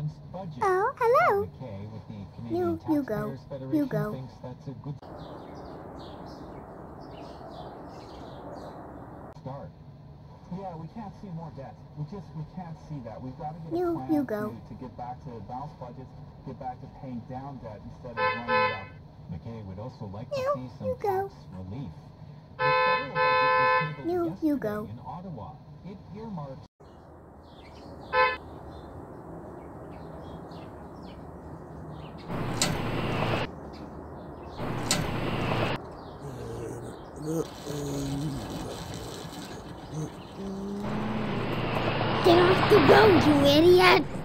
balanced budget. Oh, hello. McKay with the Canadian You go. Taxpayers Federation You go. thinks that's a good start. Yeah, we can't see more debt. We can't see that. We've got to get a plan You go. to get back to balanced budgets, get back to paying down debt instead of running it up. McKay would also like to see some You go. tax relief. The federal budget was tabled You yesterday go. in Ottawa. It earmarks Get off the road, you idiot!